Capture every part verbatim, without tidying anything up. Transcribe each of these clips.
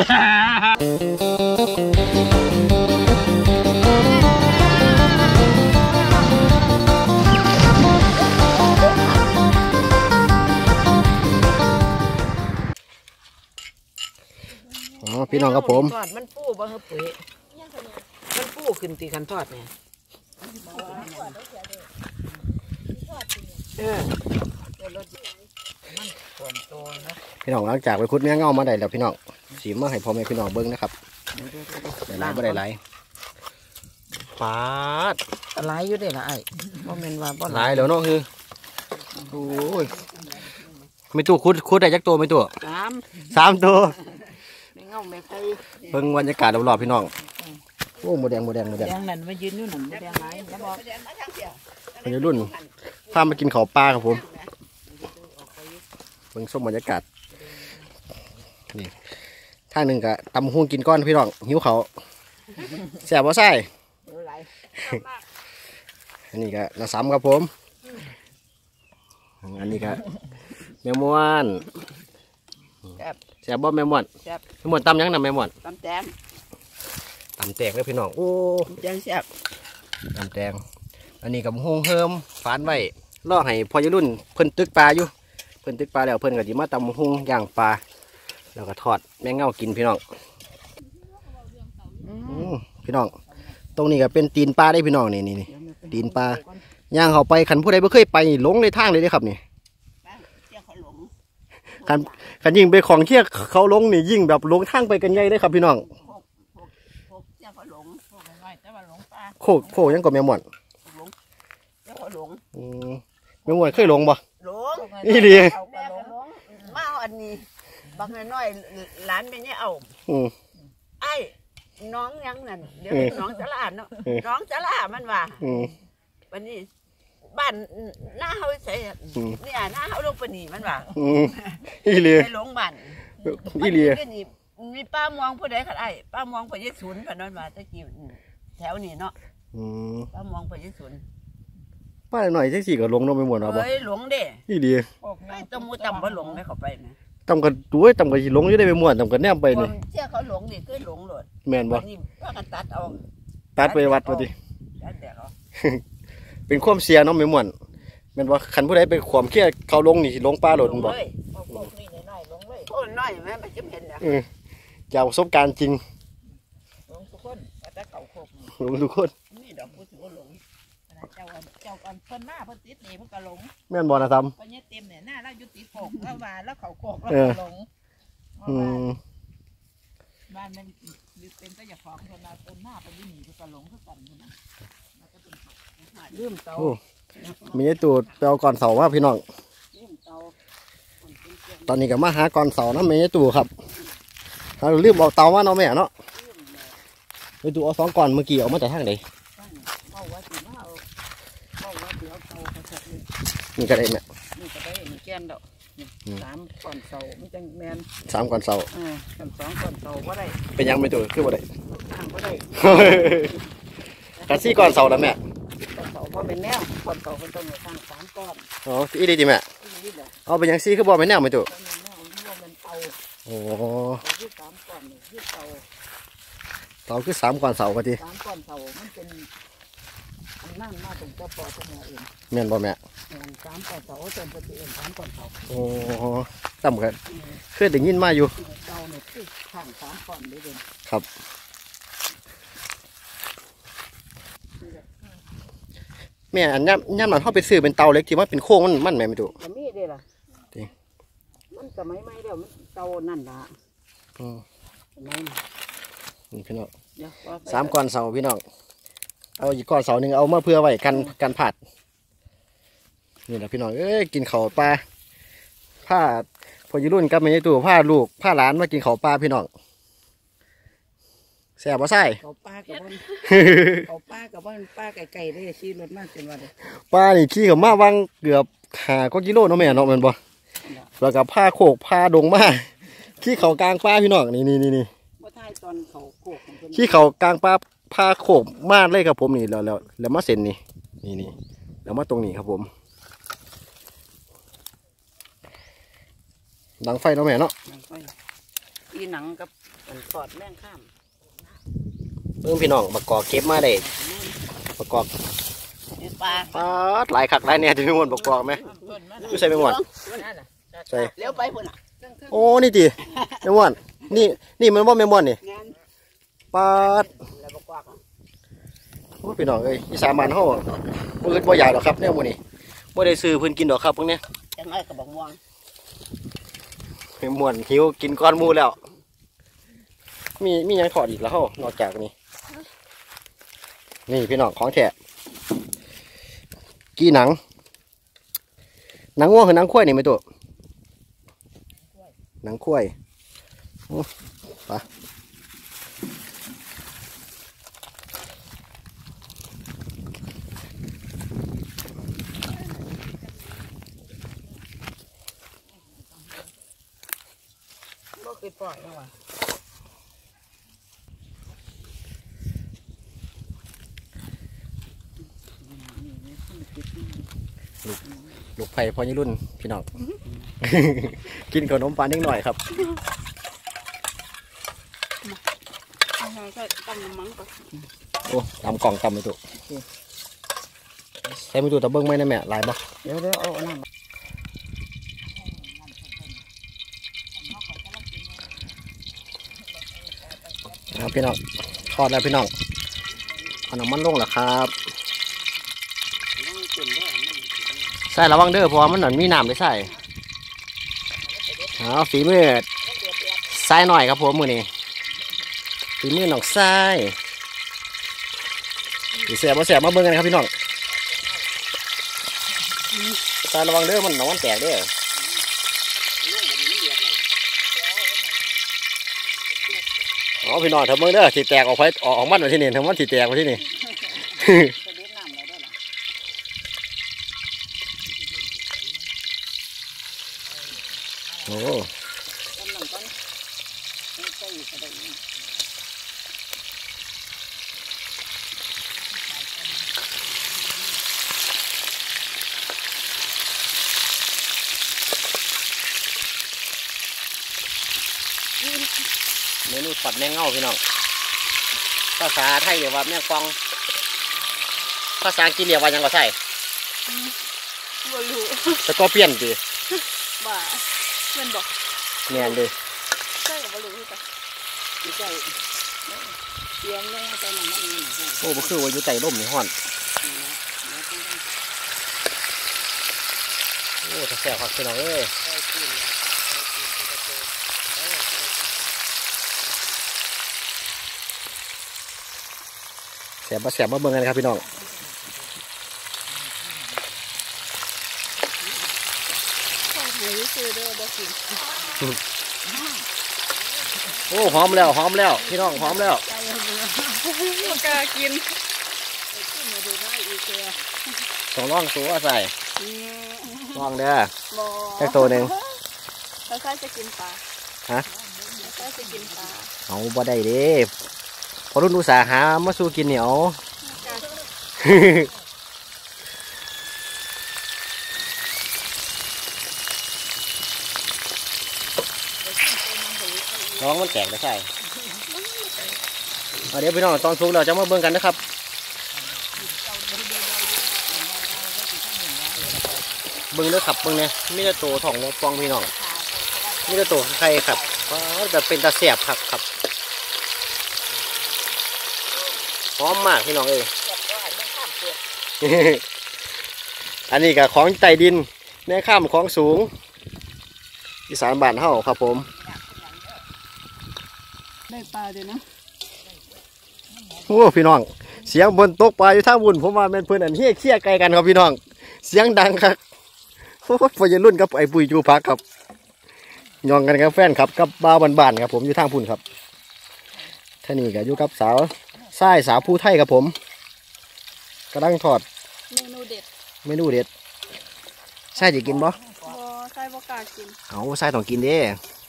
อ๋อพี่น้องครับผมทอดมันปูบ่เฮาปุ๋ยมันปูขึ้นตีขันทอดเนี่ยเออพี่น้องหลังจากไปคุดเนื้อเงามาได้แล้วพี่น้องสีมาให้พ่อแม่พี่น้องเบิ้งนะครับได้หลายไม่ได้หลายปาดหลายอยู่เด้ล่ะไอ้บ่แม่นว่าบ่หลายแล้วเนาะคือโอ้ยไม่ตู้คุดคุดได้จักตัวไม่ตู้สามสามตัวไม่เงาไม่ใครเบิ่งบรรยากาศรอบๆพี่น้องโอ้หมูแดงหมูแดงหมูแดงแดงนั่นมายืนอยู่นั่นแดงหลายแล้วบอกวัยรุ่นพามากินข้าวปลาครับผมเบิ่งส้มบรรยากาศนี่ทางหนึ่งกะตำหุ่งกินก้อนพี่น้องหิวเขาแซ่บว่าไส้อันนี้ก็น้าซ้ำครับผมอันนี้ก็แมวม้วนแซ่บบ่แมวม้วนแมวม้วนตำยังนะแมวม้วนตำแตงตำแตงเลยพี่น้องโอ้แตงแซ่บตำแตงอันนี้กับหุ่งเฮิมฝานไว้ล่อให้พอวัยรุ่นเพิ่นตึกปลาอยู่เพิ่นตึกปลาแล้วเพิ่นก็สิมาตำหุ่งย่างปลาแล้วก็ทอดแมงเง่ากินพี่น้องพี่น้องตรงนี้ก็เป็นตีนปลาได้พี่น้องนี่นี่นี่ตีนปลาย่างเข้าไปขันผู้ใดไม่เคยไปหลงในทางเลยเด้ครับนี่ขันขันยิ่งไปของเชี่ยเขาหลงนี่ยิ่งแบบหลงทางไปกันใหญ่เลยครับพี่น้องโคโคยังก็แมวหมอนแมวหมอนเคยหลงบ่หลงนี่ดีมาเอาอันนี้บักน้อยหลานเป็นเนี่ยเอาไอ้น้องยังนั่นเดี๋ยวน้องจะลาเนาะน้องจะลามันว่าวันนี้บ้านหน้าเขาใส่เนี่ยหน้าเขาลงปนีมันว่าอีเลียไปหลงบ้านอีเลียมีป้ามองผู้ใดขัดไอ้ป้ามองไปยี่ศูนย์พนันมาตะกี้แถวนี้เนาะป้ามองไปยี่ศูนย์ป้าหน่อยแท็กซี่ก็หลงลงไปหมดแล้วบ่เฮ้ยหลงเด้อีเลียต้องมูต่ำว่าหลงให้เขาไปนะต่ำกันด้วยต่ำกันหลงอยู่ได้ไปหมดต่ำกันแนมไปนี่เชื่อเขาหลงนี่คือหลงหลดแม่นบ่นี่ว่ากันตัดเอาตัดไปวัดพอดีตัดแดกเอาเป็นความเสียน้องไม่หมดแม่นว่าคันผู้ใดไปขวามเขี้ยเขาลงนี่ลงปลาหล่นบ่โอ้น้อยแม่ไม่จำเป็นนะจากประสบการณ์จริงหลงทุกคนแต่เก่าโคกหลงทุกคนนี่ดอกพูดถึงว่าหลงเจ้าเจ้าก่อนเพิ่นหน้าเพิ่นติดนี่เพิ่นก็หลงแม่นบ่นะซ้ำเพิ่นเนี่ยเต็มเนี่ยหน้าแล้วยุติโคกแล้วว่าแล้วเขาโคกแล้วหลงบ้านมันเป็นก็อย่าของคนมาต้นหน้าไปยิ่งหนีก็หลงก็กันนะลืมเตามีไอ้ตูดไปเอาก่อนเสาว่าพี่น้องตอนนี้ก็มาหาก่อนเสานะมีไอ้ตูครับเราลืมเอาเตาว่าเนาะแม่เนาะไอ้ตูเอาสองก่อนเมื่อกี้เอามาจากทางไหนนี่ก็ได้แม่นี่ก็ได้มีแก้นดอกสามก่อนเสาไม่จังแมนสามก่อนเสาอ่าสองก่อนเสาว่าได้เป็นยังไม่ตูคือว่าได้ทางว่าได้กันซี่ก่อนเสาแล้วแม่เสาเพราะเป็นแนวก่อนเสาเป็นต้นทางสามก้อนอ๋ออีดีดีแม่เอาเป็นยังซี่คือบอกเป็นแนวไม่ตูโอ้เสาคือสามก่อนเสาก็ทีสามก่อนเสามันเป็นนั่งมาตรงเจ้าปอตรงนี้เองแม่นบ่แม่สามก่อนเสาจนเป็นเองสามก่อนเสาโอ้ต่ำกันเคยได้ยินมาอยู่เสาเนี่ยคือข้างสามก่อนเลยเด่นครับแม่อันย่ำย่ำหลังเข้าไปซื้อเป็นเตาเล็กที่ว่าเป็นโค้งมันมันแม่ไม่ถูกมันมีได้ล่ะมันสมัยไม่เดี๋ยวมันเตานั่นละอืมนี่พี่น้องสามก้อนเสาพี่น้องเอาอีกก้อนเสาหนึ่งเอามาเพื่อไว้กันกันผัดนี่แหละพี่น้องเอ้ยกินข้าวปลาผ้าพอยุรุ่นกับแม่ยายตู่ผ้าลูกผ้าหลานมากินข้าวปลาพี่น้องแซ่บบ่ใส่ข้าวปลากับมันข้าวปลากับมันปลาไก่ไก่ได้ชี้รถมากจนวันปลานี่ขี้กับมาวังเกือบหาก็กิโลน้องแม่เนาะมันบ่แล้วกับผ้าโขกผ้าดงมาขี้เขากลางปลาพี่น้องนี่นี่นี่นี่ขี้เขากลางปลาผ้าโขกมาเลยครับผมนี่แล้วแล้วแล้วมาเส้นนี่นี่นี่แล้วมาตรงนี้ครับผมดังไฟเนาะแม่เนาะอีหนังกับมันทอดแม่งข้ามเพิ่งพี่น้องบักกอกเก็บมาได้บักกอกปลาปลาหลายคักหลายแน่ที่ไม่ม่วนบักกอกไหมดูใส่ไม่ม่วนใส่เลี้ยวไปพุ่นอ่ะโอ้นี่ติไม่ม่วนนี่นี่มันว่าไม่ม่วนนี่งานปลาแล้วบอกว่าโอ้พี่น้องเอ้ยอีสานบ้านเฮาบ่อึดบ่อยากหรอกครับแนวมื้อนี้บ่ได้ซื้อเพิ่นกินดอกครับพวกเนี้ยจังไรก็บอกม่วงไม่ม่วนหิวกินก้อนหมูแล้ว มีมีหยังถอดอีกแล้วเฮานอกจากนี้นี่พี่น้องของแท้กี่หนังหนังง่วงคือหนังข้วยนี่ไหมตัวหนังข้วยไปก็คือปล่อยแล้วว่ะลูกไผ่พอยี่รุ่นพี่น้อง กินขนมปังนิดหน่อยครับอะไรก็ตั้งมั้งก็โอ้ตำกล่องตำไปตัวใส่ไปตัวตะเบิ้งไหมนะแม่ลายบ่เดี๋ยวเดี๋ยวเอาน้ำครับพี่น้องทอดแล้วพี่น้องเอาน้ำมันลงแล้วครับใส่ระวังเด้อเพราะว่ามันหนอนมีน้ำได้ใส่เอาฝีมือใส่หน่อยครับผมมือนี้ฝีมือหนองใส่สีเสียบมาเสียบมาเบิ่งกันครับพี่น้องใส่ระวังเด้อมันหนอนมันแตกเด้ออ๋อพี่น้องทำเบิ่งเด้อสีแตกออกไปออกมันมาที่นี่ทำมันสีแตกมาที่นี่ โอ้เมนูผัดแมงเง่าพี่น้องภาษาไทยเรียกว่าแมงฟองภาษาอังกฤษเรียกว่ายังก็ใช่บ่รู้แต่ก็เปลี่ยนดีบ่าเงินบอกเนียนดีใช่กับบ่รู้คือกันไม่ใช่เตรียมเลยใจมันมันนี่โอ้บ่คือว่าอยู่ใต้ร่มนี่ฮ้อนโอ้ถ้าแซ่บครับพี่น้องเอ้ยแซ่บมาแซ่บมาเบิ่งกันครับพี่น้องโอ้หอมแล้วหอมแล้วพี่น้องหอมแล้วมันกล้ากินต้องลองตัวใส่ลองเด้อบ่แค่ตัวหนึ่งแล้วใครจะกินปลาฮะใครจะกินปลาเอาบ่ได้เด้พอรุ่นอุตสาหามาสู้กินเหนียวน้องมันแตกได้ใช่เดี๋ยวพี่น้องตอนสุกเราจะมาเบิ่งกันนะครับเบิ่งเด้อขับเบิ่งเนี่ยมีแต่ตัวถ่องวงฟองพี่น้องมีแต่ตัวไข่ครับแบบเป็นตาเสียบครับครับหอมมากพี่น้องเอ้ย อันนี้ก็ของใต้ดินแม่ข้ามของสูงอีสานบ้านเฮาครับผมได้ปลาด้วยนะโอ้พี่น้องเสียงบนตกปลาอยู่ท่าบุญผมว่าเป็นเพื่อนอันเฮี้ยเคี้ยไกลกันครับพี่น้องเสียงดังครับโอ้พอจะรุ่นกับไอ้ปุยจูพักครับยองกันกับแฟนครับกับบ้าบ้านๆครับผมอยู่ทางพุ่นครับท่านี่ก็อยู่กับสาวทรายสาวผู้ไทยครับผมกำลังทอดเมนูเด็ดเมนูเด็ดทรายจะกินบ่บ่ใส่บ่กล้ากินเอาทรายต้องกินเด้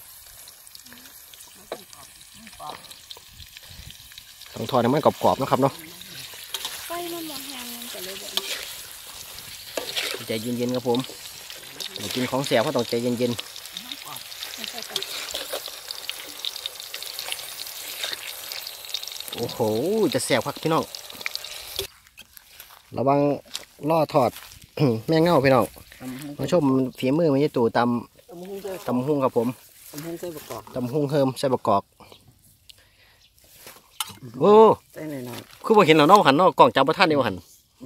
ต้องทอดให้มันกรอบๆนะครับเนาะไฟมันบ่แห้งมันก็เลยบ่ใจเย็นๆครับผมอยากกินของแสบก็ต้องใจเย็นๆอ้โหจะแสบครับพี่น้องระวังล่อถอด แม่เง่าพี่น้องมาชมฝีมือมันจะตู่ตำตำหุ่งครับผมตำหุ่งใส่ประกอบตำหุ่งเฮิมใส่ประกอบโอ้คือว่าเห็นเราเนาะหันเนาะกล่องจับประท่านเดียวหัน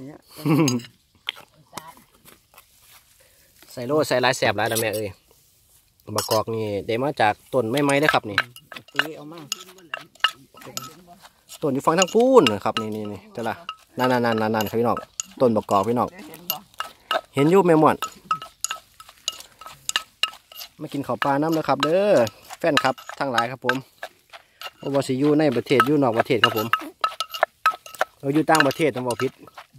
ใส่โล่ใส่ลายแสบลายนะแม่เอ้ยประกอบนี่ได้มาจากต้นไม้ไม้ได้ครับนี่ต้นอยู่ฝั่งทางพูนนะครับนี่นี่นี่เจ้าละนั่นนั่นนั่นนั่นครับพี่น้องต้นประกอบพี่น้องเห็นอยู่แม่หมวนมากินข้าวปลาน้ำนะครับเด้อแฟนครับทั้งหลายครับผมโอบาซิยูในประเทศยูนอกประเทศครับผมเราอยู่ต่างประเทศต้องบอกพิษ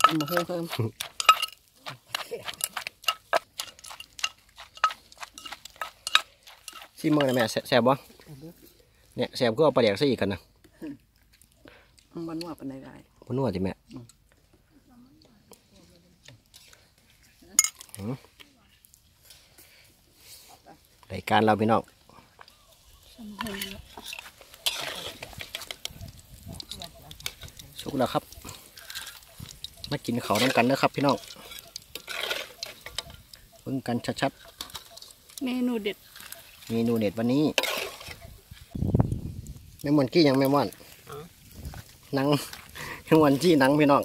ซีเมอร์นะแม่แสบบ่เนี่ยแสบก็เอาปลาแดกซะอีกกันนะมันนวดเป็นไรมันนวดจิแม่รายการเราพี่น้องสุกแล้วครับมากินข้าวน้ำกันนะครับพี่น้องเพิ่งกันชัดๆเมนูเด็ดเมนูเด็ดวันนี้แม่มวนกี้ยังแม่มวนนังแม่มวนจี้นังพี่น้อง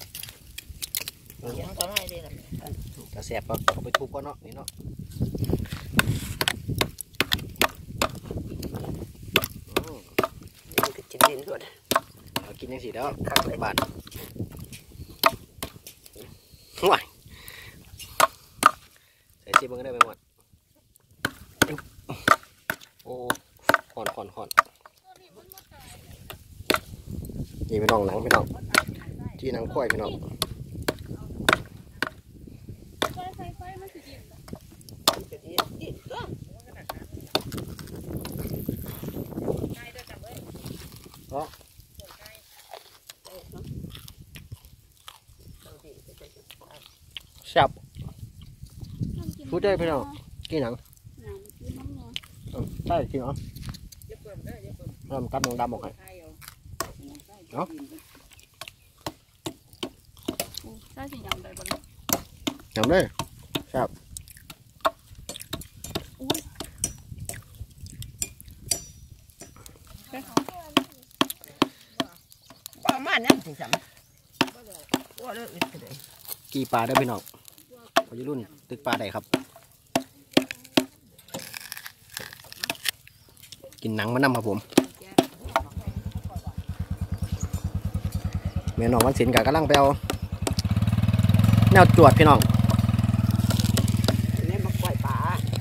กระแสบก็เอาไปทุบก็เนาะนี่เนาะกินดินด้วยเอากินยังสิแล้วขับไปบ้านว้ายใส่ซีมันก็ได้ไปหมดโอ้ขอนขอนขอนนี่พี่น้องหนังพี่น้องที่หนังควายพี่น้องแซ่บพูดได้พี่น้องกี่หนังใช่จริงเหรอเริ่มกัดหนังดำออกให้เนาะใช่สิยำได้บ่ยำได้แซ่บประมาณนี้สิจำกี่ปลาได้พี่น้องวัยรุ่นตึกปลาใดครับกินหนังมานำครับผมแม่น้องวันศิลป์กับกำลังไปเอาแนวจวดพี่น้องนี่มาปล่อยปลา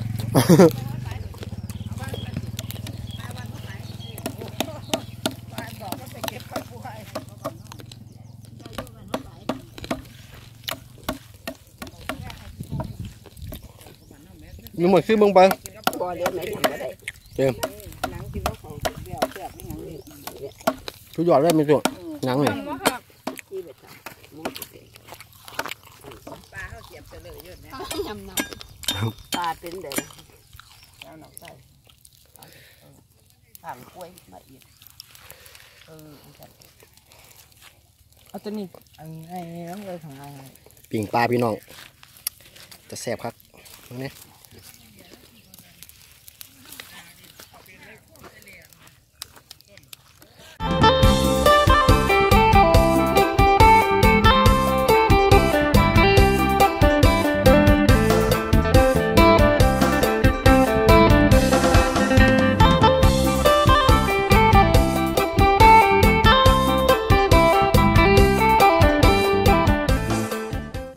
มีหมดซื้อเบิ้งไปเต็มทุกยอดได้ไหมตัวหนังเนี่ยปลาเป็นเด็กถางกล้วยมาอีกเออเอาตัวนี้อันไอ้น้องเลยของไอ้ปิ่งปลาพี่น้องจะแซ่บครับนี่